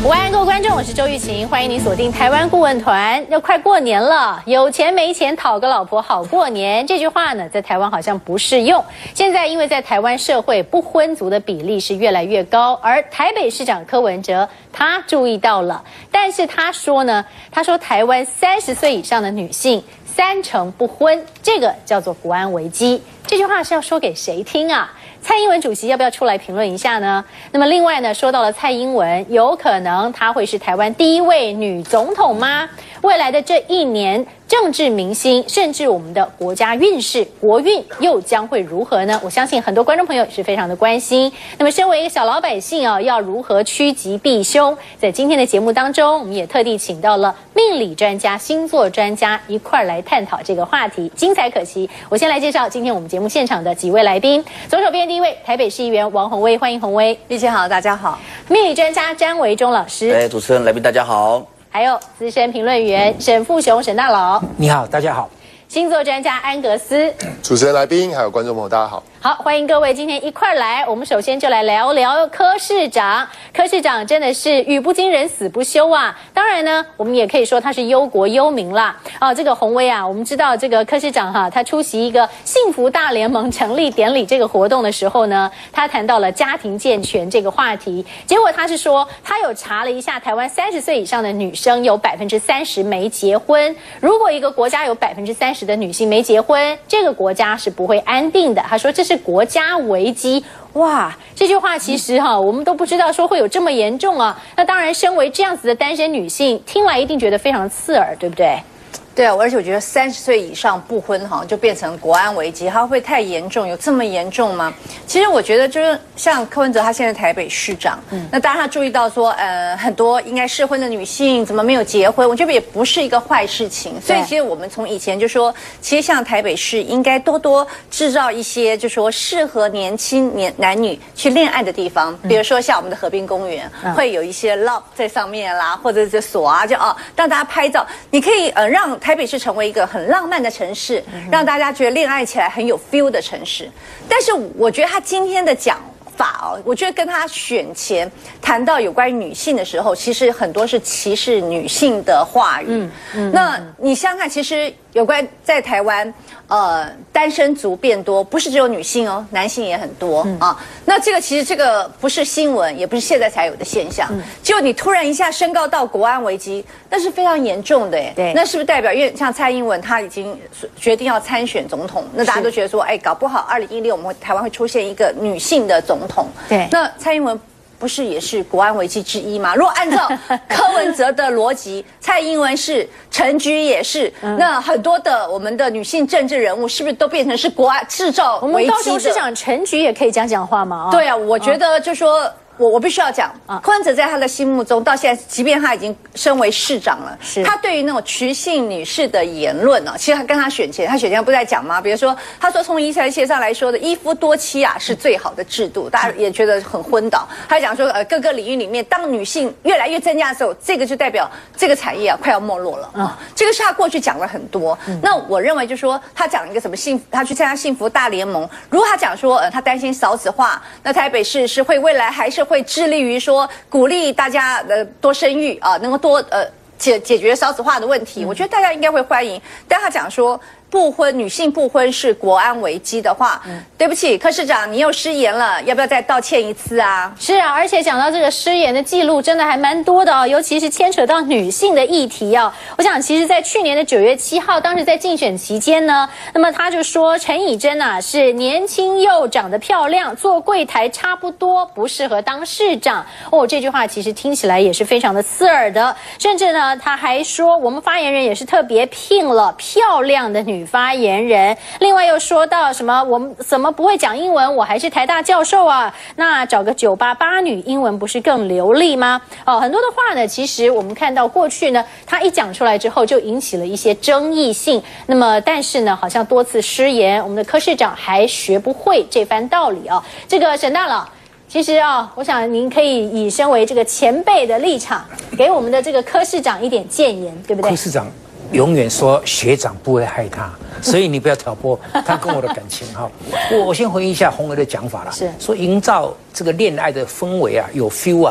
午安，各位观众，我是周玉琴，欢迎你锁定台湾顾问团。要快过年了，有钱没钱讨个老婆好过年，这句话呢，在台湾好像不适用。现在因为在台湾社会不婚族的比例是越来越高，而台北市长柯文哲他注意到了，但是他说呢，台湾30岁以上的女性30%不婚，这个叫做国安危机。这句话是要说给谁听啊？蔡英文主席要不要出来评论一下呢？那么另外呢，说到了蔡英文，有可能她会是台湾第一位女总统吗？未来的这一年，政治明星甚至我们的国家运势、国运又将会如何呢？我相信很多观众朋友是非常的关心。那么身为一个小老百姓啊，要如何趋吉避凶？在今天的节目当中，我们也特地请到了命理专家、星座专家一块儿来探讨这个话题，精彩可期。我先来介绍今天我们节目现场的几位来宾。左手边第一位，台北市议员王宏威，欢迎宏威。 玉姐好，大家好。 命理专家詹维忠老师。 主持人来宾大家好。 还有资深评论员沈富雄沈大佬， 你好，大家好。 星座专家安格斯， 主持人来宾还有观众朋友大家好。 好，欢迎各位今天一块来。我们首先就来聊聊柯市长。柯市长真的是语不惊人死不休啊！当然呢，我们也可以说他是忧国忧民啦。这个宏威啊，我们知道这个柯市长他出席一个幸福大联盟成立典礼这个活动的时候呢，他谈到了家庭健全这个话题。结果他是说，他有查了一下，台湾30岁以上的女生有30%没结婚。如果一个国家有30%的女性没结婚，这个国家是不会安定的。他说这是国家危机。哇，这句话其实我们都不知道说会有这么严重啊。那当然，身为这样子的单身女性，听来一定觉得非常刺耳，对不对？ 对啊，而且我觉得30岁以上不婚好像就变成国安危机，它会不会太严重？有这么严重吗？其实我觉得就是像柯文哲他现在台北市长，那当然他注意到说，很多应该适婚的女性怎么没有结婚？我觉得也不是一个坏事情。所以其实我们从以前就说，其实像台北市应该多多制造一些就说适合年轻男女去恋爱的地方，比如说像我们的河滨公园，会有一些 love 在上面啦，或者是锁啊，就让大家拍照。你可以让台北市成为一个很浪漫的城市，让大家觉得恋爱起来很有 feel 的城市。但是我觉得他今天的讲法我觉得跟他选前谈到有关于女性的时候，其实很多是歧视女性的话语。那你想想看，其实有关在台湾，单身族变多，不是只有女性哦，男性也很多啊。那这个其实这个不是新闻，也不是现在才有的现象。结果你突然一下升高到国安危机，那是非常严重的耶。对，那是不是代表因为像蔡英文他已经决定要参选总统，那大家都觉得说，搞不好2016我们台湾会出现一个女性的总统。对，那蔡英文不是也是国安危机之一吗？如果按照柯文哲的逻辑，蔡英文是，陈菊也是，那很多的我们的女性政治人物是不是都变成是国安制造危机的？ 我们高雄市长陈菊也可以讲话吗？ 对啊，我觉得就说。我必须要讲，柯文哲在他的心目中，到现在，即便他已经升为市长了，他对于那种雌性女士的言论其实他跟他选前不是在讲吗？比如说，他说从医学上来说的，一夫多妻是最好的制度，大家也觉得很昏倒。他讲说，各个领域里面，当女性越来越增加的时候，这个就代表这个产业快要没落了这个是他过去讲了很多。那我认为就是说，他讲一个什么他去参加幸福大联盟，如果他讲说，他担心少子化，那台北市是会未来还是会致力于说鼓励大家多生育能够多解决少子化的问题，我觉得大家应该会欢迎。但他讲说女性不婚是国安危机的话，对不起，柯市长，你又失言了，要不要再道歉一次啊？ 是啊，而且讲到这个失言的记录，真的还蛮多的尤其是牵扯到女性的议题我想，其实，在去年的9月7号，当时在竞选期间呢，那么他就说陈以真是年轻又长得漂亮，做柜台差不多，不适合当市长这句话其实听起来也是非常的刺耳的，甚至呢，他还说我们发言人也是特别聘了漂亮的女发言人，另外又说到什么我们怎么不会讲英文，我还是台大教授那找个988女英文不是更流利吗？很多的话呢，其实我们看到过去呢，他一讲出来之后就引起了一些争议性，那么但是呢，好像多次失言，我们的柯市长还学不会这番道理这个沈大佬，其实我想您可以以身为这个前辈的立场，给我们的这个柯市长一点建言，对不对？ 柯市长永远说学长不会害他，所以你不要挑拨他跟我的感情我先回应一下宏伟的讲法啦，是说营造这个恋爱的氛围有 feel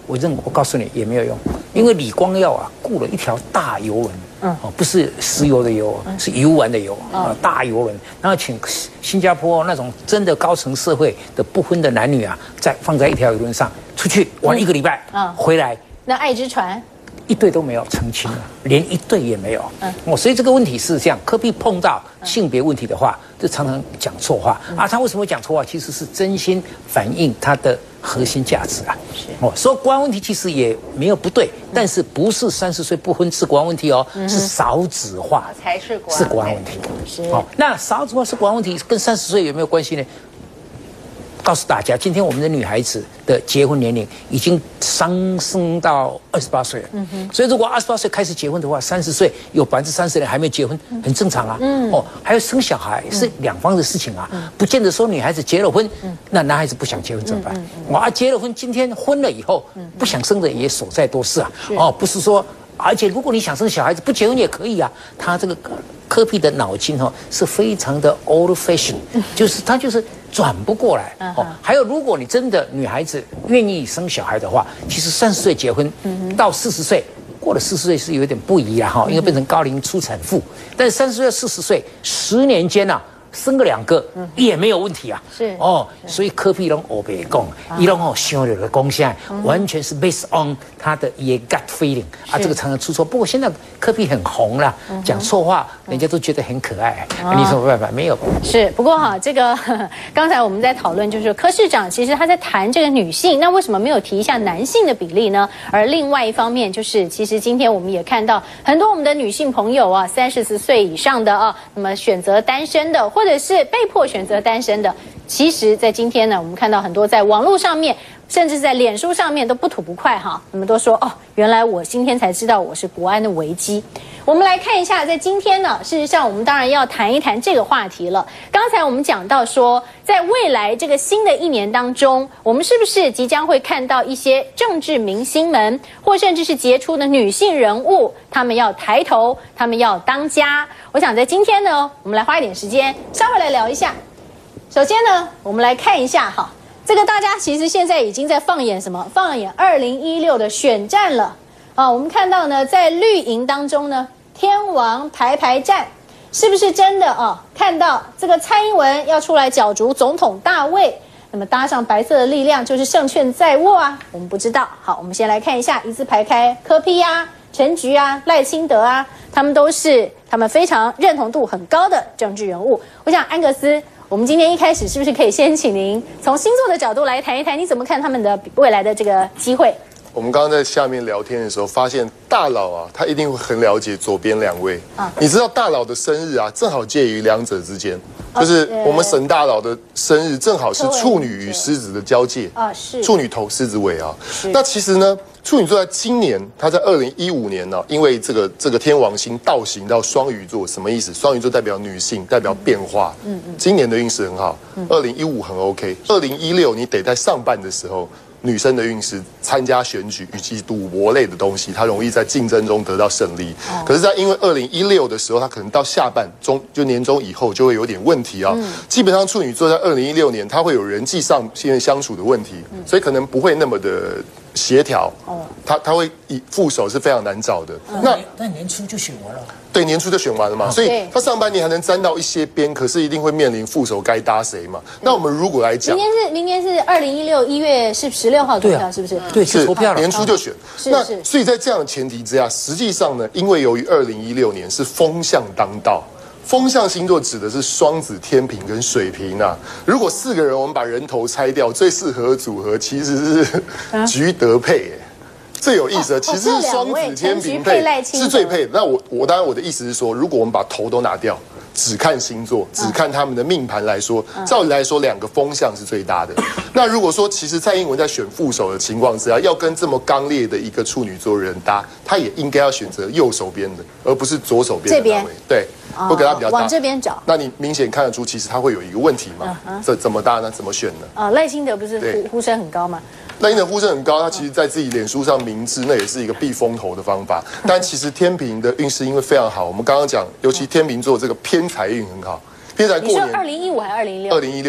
我告诉你也没有用，因为李光耀啊雇了一条大游轮。不是石油的油，是游玩的游大游轮，然后请新加坡那种真的高层社会的不婚的男女啊，放在一条游轮上出去玩1个礼拜，回来那爱之船一对都没有成亲了，连一对也没有。所以这个问题是这样，柯 P 碰到性别问题的话，就常常讲错话啊。他为什么讲错话？其实是真心反映他的核心价值啊。所以国安问题其实也没有不对，但是不是30岁不婚是国安问题哦，是少子化才是国安问题。那少子化是国安问题，跟30岁有没有关系呢？告诉大家，今天我们的女孩子的结婚年龄已经上升到28岁了。所以如果28岁开始结婚的话，30岁有30%的人还没结婚，很正常啊。还有生小孩是两方的事情啊，不见得说女孩子结了婚，那男孩子不想结婚怎么办？结了婚，今天婚了以后，不想生的也所在多是啊。不是说。而且，如果你想生小孩子，不结婚也可以啊。他这个柯 P 的脑筋是非常的 old fashion， 就是他就是转不过来。还有，如果你真的女孩子愿意生小孩的话，其实30岁结婚，到40岁过了40岁是有点不宜啦因为变成高龄出产妇。但是30岁到40岁10年间啊。生个2个也没有问题啊，所以柯 P 拢我别讲，伊拢想了的贡献完全是 based on 他的一 gut feeling 啊，这个常常出错。不过现在柯 P 很红了，讲错话人家都觉得很可爱，你有什么办法？没有。 是，不过这个刚才我们在讨论，就是柯市长其实他在谈这个女性，那为什么没有提一下男性的比例呢？而另外一方面就是，其实今天我们也看到很多我们的女性朋友啊，30岁以上的那么选择单身的，或者是被迫选择单身的，其实，在今天呢，我们看到很多在网络上面，甚至在脸书上面都不吐不快那么都说原来我今天才知道我是国安的危机。我们来看一下，在今天呢，事实上我们当然要谈一谈这个话题了。刚才我们讲到说，在未来这个新的1年当中，我们是不是即将会看到一些政治明星们，或甚至是杰出的女性人物，他们要抬头，他们要当家？我想在今天呢，我们来花一点时间，稍微来聊一下。首先呢，我们来看一下这个大家其实现在已经在放眼什么？放眼2016的选战了我们看到呢，在绿营当中呢，天王排站，是不是真的看到这个蔡英文要出来角逐总统大位，那么搭上白色的力量就是胜券在握啊？我们不知道。好，我们先来看一下，一字排开，柯 P 陈菊赖清德他们都是他们非常认同度很高的政治人物。我想安格斯，我们今天一开始是不是可以先请您从星座的角度来谈一谈，你怎么看他们的未来的这个机会？ 我们刚刚在下面聊天的时候，发现大佬他一定会很了解左边2位。你知道大佬的生日正好介于2者之间，就是我们沈大佬的生日正好是处女与狮子的交界是处女头狮子尾那其实呢，处女座在今年，他在2015年因为这个天王星倒行到双鱼座，什么意思？双鱼座代表女性，代表变化。今年的运势很好，2015很 OK，2016你得在上半的时候。女生的运势，参加选举以及赌博类的东西，她容易在竞争中得到胜利。可是，在因为2016的时候，她可能到下半就年中以后就会有点问题基本上处女座在2016年，她会有人际上相处的问题，所以可能不会那么的协调。他会以副手是非常难找的。 那年初就选完了。 对，年初就选完了嘛，所以他上半年还能沾到一些边，可是一定会面临副手该搭谁嘛。那我们如果来讲， 明年是2016 1月16号投票，是不是？ 对，是投票了， 年初就选。所以在这样的前提之下，实际上呢，因为由于2016年是风象当道。风象星座指的是双子、天秤跟水瓶如果4个人我们把人头拆掉，最适合的组合其实是菊德配最有意思的其实是双子天秤配是最配的。那我当然我的意思是说，如果我们把头都拿掉，只看星座，只看他们的命盘来说，照理来说2个风向是最大的。那如果说其实蔡英文在选副手的情况之下，要跟这么刚烈的一个处女座人搭，他也应该要选择右手边的，而不是左手边的那位。对，会给他比较大。 往这边找。 那你明显看得出，其实他会有一个问题嘛？怎么搭呢？怎么选呢？ 赖清德不是呼声很高吗？ 赖清德呼声很高，他其实在自己脸书上明知那也是一个避风头的方法。但其实天秤的运势因为非常好，我们刚刚讲，尤其天秤座这个偏财运很好，偏财过年。 你说2015还是2016？2016 年。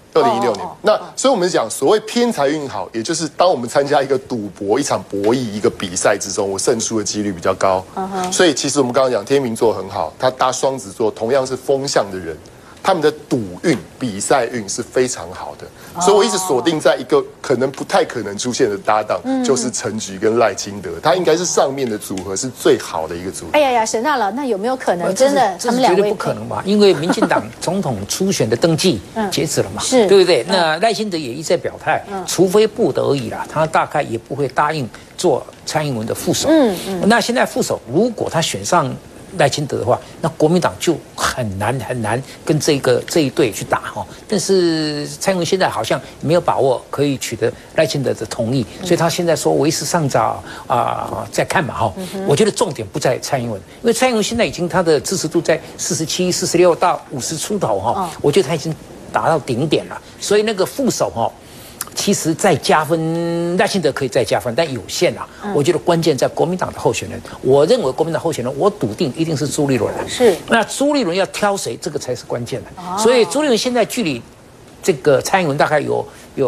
2016年。那所以我们讲所谓偏财运好，也就是当我们参加一个赌博、一场博弈、一个比赛之中，我胜出的几率比较高。所以其实我们刚刚讲天秤座很好，他搭双子座同样是风象的人。他们的赌运、比赛运是非常好的，所以我一直锁定在一个可能不太可能出现的搭档，就是陈菊跟赖清德，他应该是上面的组合是最好的一个组合。 哎呀呀，沈大佬，那有没有可能真的他们两位？ 绝对不可能吧？因为民进党总统初选的登记截止了嘛， 是对不对？那赖清德也一再表态，除非不得已啦，他大概也不会答应做蔡英文的副手。那现在副手如果他选上赖清德的话，那国民党就很难跟这一队去打哈。但是蔡英文现在好像没有把握可以取得赖清德的同意，所以他现在说为时尚早再看嘛哈。我觉得重点不在蔡英文，因为蔡英文现在已经他的支持度在47、46到50出头哈，我觉得他已经达到顶点了，所以那个副手哈。其实再加分，赖清德可以再加分，但有限啊。我觉得关键在国民党的候选人。我认为国民党候选人，我笃定一定是朱立伦。 是。那朱立伦要挑谁，这个才是关键的。所以朱立伦现在距离这个蔡英文大概有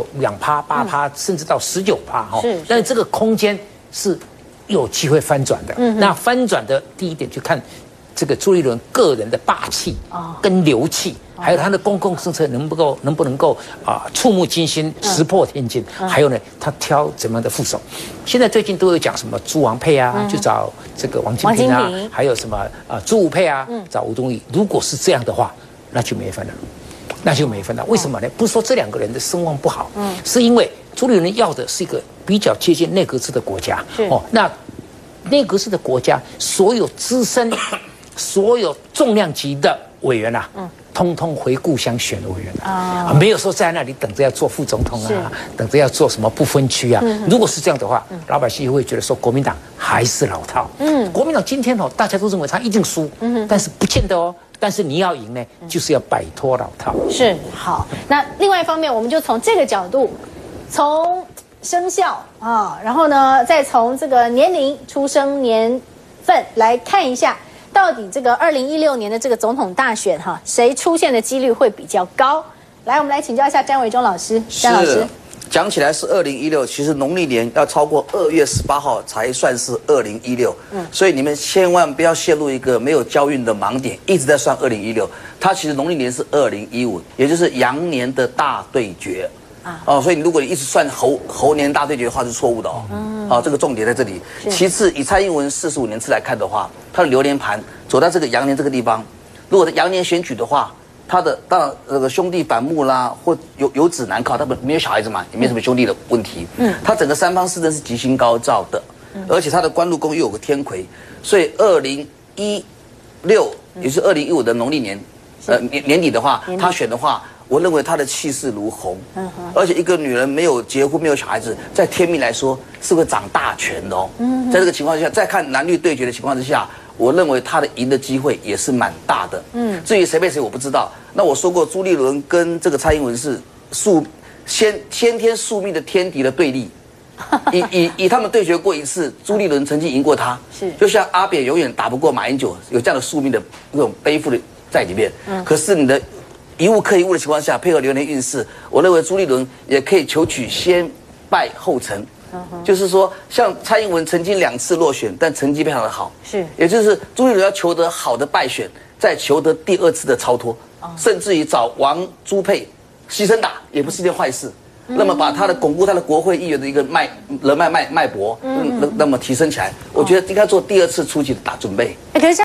2%、8%，甚至到19%哈。是。但是这个空间是有机会翻转的。那翻转的第一点就看这个朱立伦个人的霸气跟流气。还有他的公共政策能不能够触目惊心、石破天惊？还有呢，他挑怎么样的副手？现在最近都有讲什么朱王配啊，就找这个王金平啊，还有什么朱武配啊，找吴敦义。如果是这样的话，那就没分了，为什么呢？不是说这2个人的声望不好，是因为朱立伦要的是一个比较接近内阁制的国家。那内阁制的国家，所有资深、所有重量级的委员啊。通通回故乡选委员没有说在那里等着要做副总统啊，等着要做什么不分区啊。如果是这样的话，老百姓会觉得说国民党还是老套。国民党今天大家都认为他一定输，但是不见得哦。但是你要赢呢，就是要摆脱老套。 是好。那另外一方面，我们就从这个角度，从生肖然后呢，再从这个年龄、出生年份来看一下。到底这个2016年的这个总统大选谁出现的几率会比较高？来，我们来请教一下詹维忠老师。詹老师， 讲起来是2016，其实农历年要超过2月18号才算是2016。所以你们千万不要陷入一个没有交运的盲点，一直在算2016。它其实农历年是2015，也就是羊年的大对决。所以如果你一直算猴年大对决的话是错误的这个重点在这里。其次，以蔡英文45年次来看的话，他的流年盘走到这个羊年这个地方，如果在羊年选举的话，他的当然那个兄弟反目啦，或有子难考，他没有小孩子嘛，也没什么兄弟的问题。他整个3方四正是吉星高照的，而且他的官禄宫又有个天魁，所以2016，也就是2015的农历年，年底的话，他选的话。我认为她的气势如虹，而且一个女人没有结婚没有小孩子，在天命来说是会掌大权的在这个情况之下，再看男女对决的情况之下，我认为她的赢的机会也是蛮大的。至于谁配谁我不知道。那我说过，朱立伦跟这个蔡英文是先天宿命的天敌的对立。以他们对决过一次，朱立伦曾经赢过他，就像阿扁永远打不过马英九，有这样的宿命的那种背负的在里面。可是你的。一物克一物的情况下，配合流年运势，我认为朱立伦也可以求取先败后成，就是说，像蔡英文曾经2次落选，但成绩非常的好，也就是朱立伦要求得好的败选，再求得第2次的超脱，甚至于找王朱配牺牲打，也不是一件坏事。那么把他的巩固他的国会议员的一个人脉脉搏，那么提升起来，我觉得应该做第2次初级的打准备。 可是